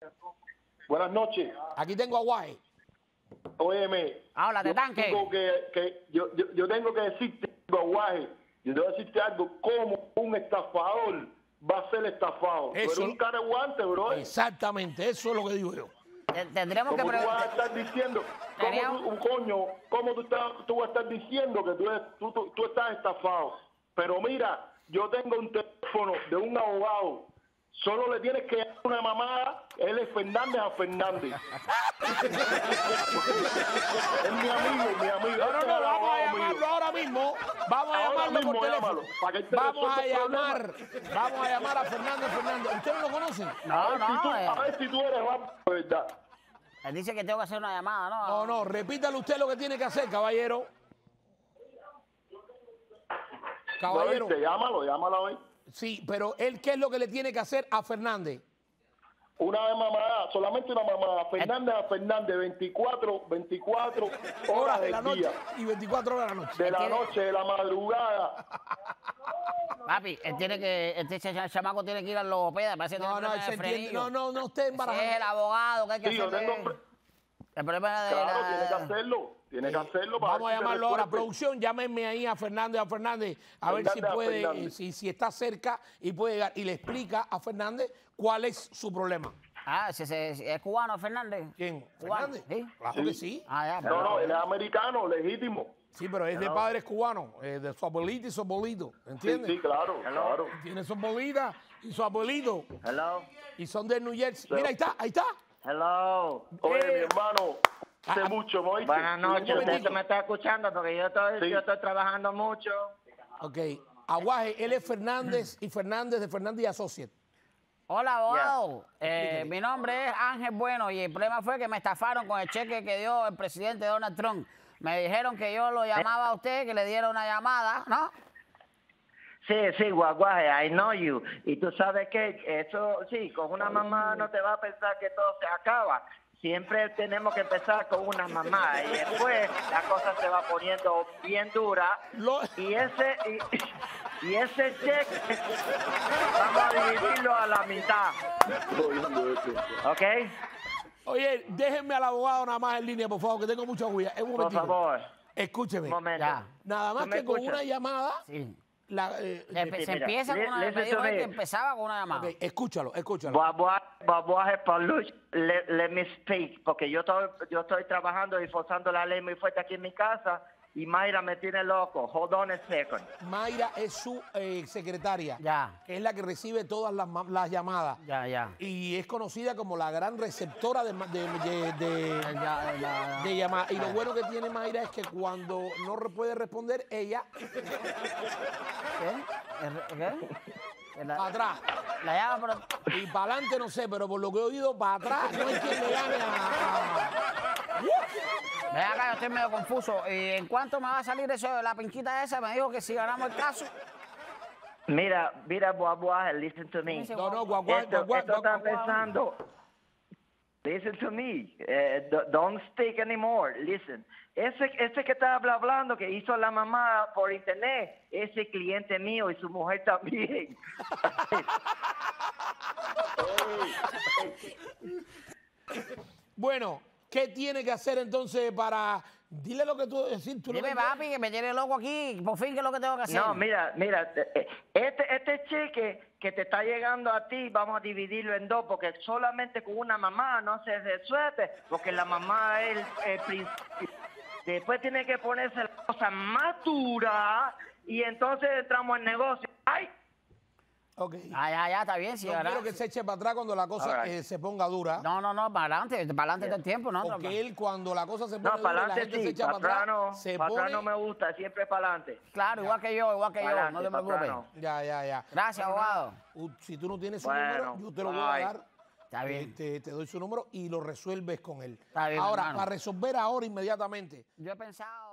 Buenas noches. Aquí tengo a Guay. Óyeme. Háblate, tanque. Yo tengo que decirte algo, Guaje. Yo tengo que decirte algo. ¿Cómo un estafador va a ser estafado? Tú eres un careguante, bro. Exactamente, eso es lo que digo yo. Tendremos que ¿Cómo tú vas a preguntar. estar diciendo? ¿Cómo tú vas a estar diciendo que tú estás estafado? Pero mira, yo tengo un teléfono de un abogado. Solo le tienes que dar una mamada. Él es Fernández a Fernández. Es mi amigo, mi amigo. No, vamos a llamarlo ahora mismo. Vamos a llamarlo por teléfono. Vamos a llamar a Fernando Fernández. ¿Usted no lo conoce? No. A ver si tú eres guapo, de verdad. Él dice que tengo que hacer una llamada, ¿no? No, repítale usted lo que tiene que hacer, caballero. Caballero. Llámalo hoy. Sí, pero él, ¿qué es lo que le tiene que hacer a Fernández? Una mamada, solamente una mamada. Fernández a Fernández, 24 horas de la del día. noche y 24 horas de la noche. De la noche, de la madrugada. Papi, este chamaco tiene que ir al logopeda. Parece que No, tiene él se problema de entiende. frenillo. No, usted embarazado. Ese es el abogado que hay que Sí, yo hacer. tengo... El problema de Claro, tiene que hacerlo. Tiene que hacerlo. Para Vamos a ver si te llamarlo ahora. resuelve. Producción, llámenme ahí a Fernández, a ver si puede, si está cerca y puede llegar. Y le explica a Fernández cuál es su problema. Ah, ¿es cubano, Fernández? ¿Quién? ¿Cubano? ¿Fernández? ¿Sí? Claro que sí. Ah, ya. No, él es americano, legítimo. Sí, pero es de padres cubanos, de su abuelita y su abuelito, ¿entiendes? Sí, claro. Tiene su abuelita y su abuelito. Hello. Y son de New Jersey. Mira, ahí está. Hello. Oye, mi hermano, hace mucho, ¿no? Buenas noches. Un Usted momentico. me está escuchando porque yo estoy trabajando mucho. Ok. Aguaje, él es Fernández y Fernández de Fernández y Associates. Hola, abogado. Mi nombre es Ángel Bueno y el problema fue que me estafaron con el cheque que dio el presidente Donald Trump. Me dijeron que yo lo llamaba a usted, que le diera una llamada, ¿no? Sí, Guaguaje, I know you. Y tú sabes que eso, sí, con una mamá no te va a pensar que todo se acaba. Siempre tenemos que empezar con una mamá y después la cosa se va poniendo bien dura. Y ese cheque vamos a dividirlo a la mitad. ¿Ok? Oye, déjenme al abogado nada más en línea, por favor, que tengo mucha huella. Un Por momentito. favor. Escúcheme. Un momento. Ya. Nada más ¿Tú me que con escuchas? una llamada. Sí. Ok, Se empieza con una listen me dijo to él me. que empezaba con una llamada. escúchalo. Guaguaje, Pauluch, let me speak, porque yo estoy trabajando y forzando la ley muy fuerte aquí en mi casa y Mayra me tiene loco. Hold on a second. Mayra es su secretaria, Ya. que es la que recibe todas las llamadas. Ya. Y es conocida como la gran receptora de llamadas. Y lo bueno que tiene Mayra es que cuando no puede responder, ella ¿Qué? para atrás. La llama, pero... Y para adelante no sé, pero por lo que he oído, para atrás no hay quien le gane a... Ven acá, yo estoy medio confuso. ¿Y en cuánto me va a salir eso de la pinquita esa? Me dijo que si ganamos el caso. Mira, Guaguaje, listen to me. No, Esto está empezando. Listen to me. Don't speak anymore. Listen. Ese que está hablando, que hizo la mamá por internet, ese cliente mío y su mujer también. Bueno, ¿qué tiene que hacer entonces para... Dile lo que tú decís. Dime, papi, que me tiene loco aquí. Por fin, ¿qué es lo que tengo que hacer? No, mira, este cheque que te está llegando a ti, vamos a dividirlo en dos, porque solamente con una mamá no se resuelve, porque la mamá es el principio. Después tiene que ponerse la cosa más dura y entonces entramos en negocio. ¡Ay! Ok. Ya, está bien. Si No quiero que se eche para atrás cuando la cosa se ponga dura. No, para adelante todo el tiempo, ¿no? Porque él cuando la cosa se pone No, dura para y la adelante gente se sí, echa para para atrás, atrás se no pone... me gusta, siempre para adelante. Claro, igual que yo, no te Adelante, preocupes. patrano. Ya. Gracias, abogado. Si tú no tienes su Bueno, número, yo te lo voy a bye. dar. Está bien. Te doy su número y lo resuelves con él. Está bien, Ahora, hermano. para resolver ahora inmediatamente. Yo he pensado...